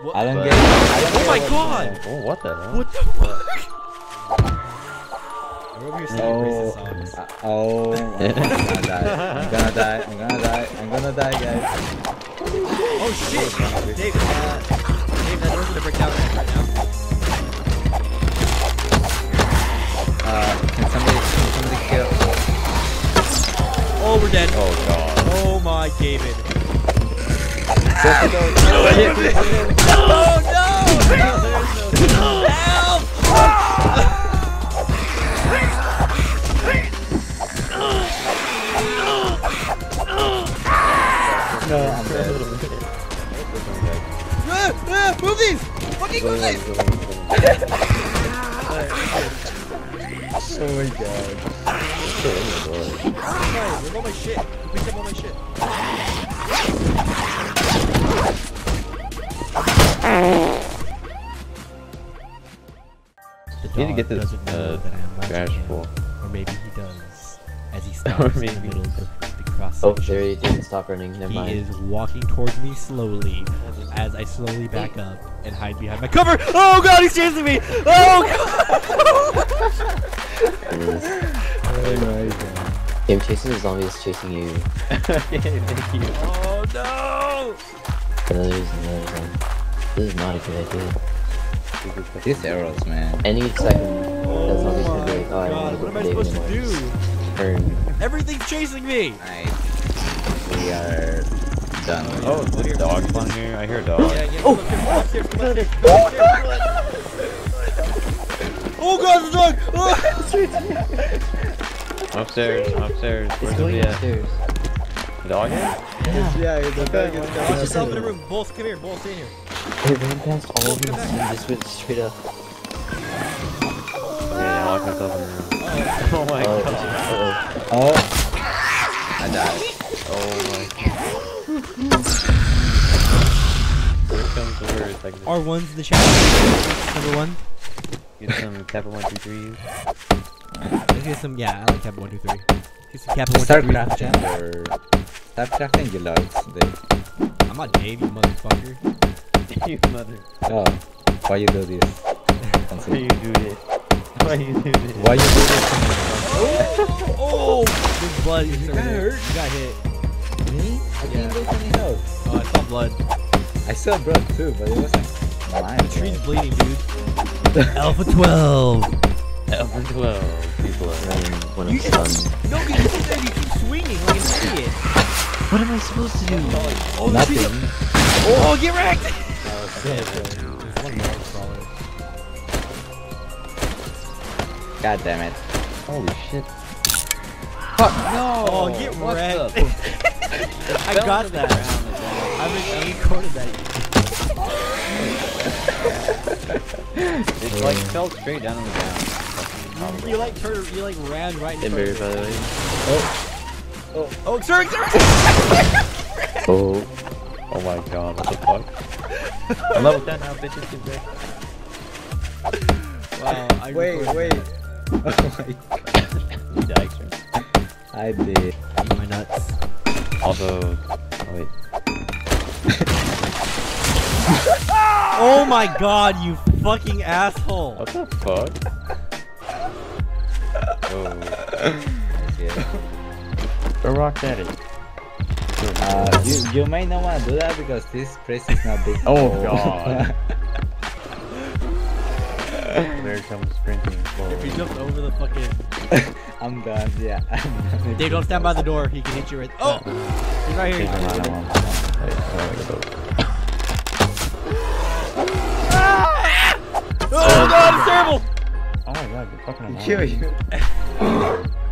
What? I don't But, get it. oh my god! Oh, what the hell? What the fuck? We're over here singing racist songs. Oh, I'm gonna die. I'm gonna die. I'm gonna die. I'm gonna die, guys. Oh shit! Dave, Dave, that door's gonna break down right now. Can somebody kill? Oh, we're dead. Oh god. Oh my David. Oh no! Help! No, I'm dead. Move these! Fucking move these! Oh my god. Where's all my shit? Pick up all my shit. You need to get this trash full. Or maybe he does. As he Or stops in maybe the middle of the cross Oh, section. there he didn't stop running. Never He mind. is walking towards me slowly as I slowly back up and hide behind my cover. Oh god, he's chasing me! Oh god! Him chasing the zombie is chasing you. Thank you. Oh no! There's another zombie. This is not a good idea. These arrows, man. Any second, that Oh zombie's gonna my be like, oh, I god, want to what am go I David supposed to do? Turn. Everything's chasing me! Nice. We are done. Oh, there's a dog spawn here. I hear a dog. Oh! Oh god, the dog! Oh! I'm upstairs. I'm upstairs. It's Where's going the upstairs. dog at? Yeah, the dog is Lock yourself in a room. Both, come here. Both, stay here. He ran past all of them and just went straight up. Okay, I locked myself in the room. Oh my god. Oh. I died. Oh my god. Here comes the worst. Like, R1's in the chat. Number one. get some Kappa 123. Let's get some, yeah, I like Kappa 1, 2, 3. Get some Kappa 1, 2, 3 Start in the crafting chat. or start crafting your logs, Dave. I'm not Dave, you motherfucker. You mother. Oh, why you do this? Why you do this? Why you do this? Why you do this? Oh! There's blood. You got hurt? You got hit. Me? I didn't lose any health. Oh, I saw blood. I saw blood too, but it wasn't mine. The tree's bleeding, dude. Alpha 12. Alpha 12. People are Running when You I'm stunned. No, because you sit there and you keep swinging like an idiot. What am I supposed to do? Oh, the Nothing. tree's- Oh, get wrecked! God damn it. Holy shit. Fuck no! Oh, get What wrecked. the- I got that. I recorded that. It like fell straight down on the ground. You like turned, you like ran right in front Timber, of by it. the way. Oh, sorry, sorry! Oh. Oh my god, what the fuck? I'm level 10 now, bitches. Get back. Wow, I Wait. recorded Oh my god. You died, sir. I did. that. My nuts. Also, oh wait. Oh my god, you fucking asshole! What the fuck? Oh. Go rock daddy. You may not want to do that because this place is not big. Oh god. There comes sprinting If forward. you jumped over the fucking... I'm done, yeah. Dave, don't stand by the door, he can hit you right... Oh! He's right here. Wait, Oh god, it's terrible! oh my god, you're fucking annoying. Kill you.